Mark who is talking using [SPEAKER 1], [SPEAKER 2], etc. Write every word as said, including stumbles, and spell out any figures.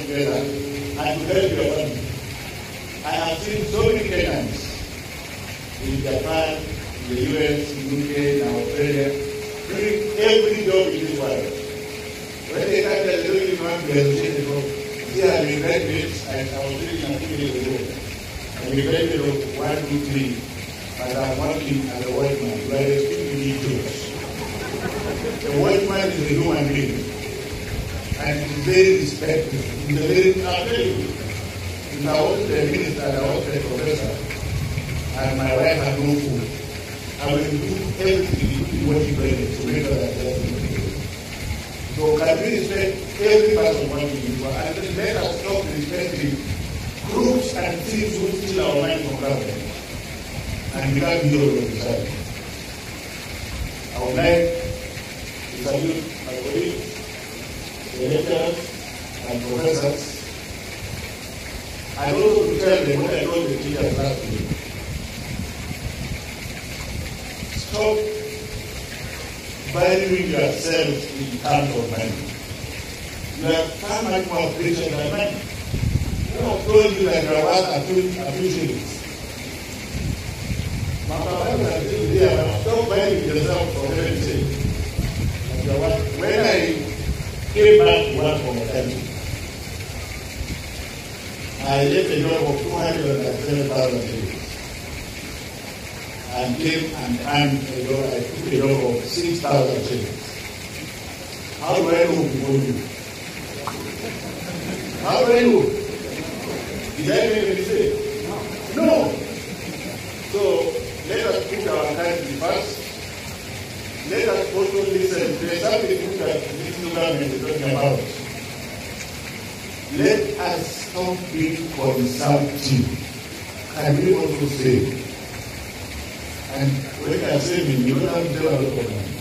[SPEAKER 1] together and to help your family. I have seen so many Kenyans in Japan, in the U S, in U K, in Australia, doing every job in this world. When they come there, they don't even want to negotiate the job. Here I been graduates, and I was reading a few years ago. I been graduate of one, two, three, but I'm working as a watchman, where I speak to these jobs. The watchman is a human being, and it is very respected. It's a very, I'll tell you, if I was the minister and I was the professor, and my wife had no food, I will do everything, including watching credit, to make sure that there's no food. So can we respect every person working in the and then let us stop respecting groups and things who steal our money from government and become heroes of society. I would like to salute my colleagues, the lecturers and professors, and also to tell them what I told the teachers last week. Stop valuing yourself in terms of money. You are far much more precious than money. Who have told you that you are worth a few, a few shillings? My father was still there, but stop valuing yourself for heaven's sake. When I came back to work for my country, I left a job of two hundred seven thousand shillings. And came and earned a job, I took a job of six thousand shillings. How do I know before you? How do I know? Did I make a mistake? No. So let us put our country first. Let us also listen to something that this new government is talking about. Let us stop being consumptive. Can we also say? And when I say me, you don't have to tell a lot of money.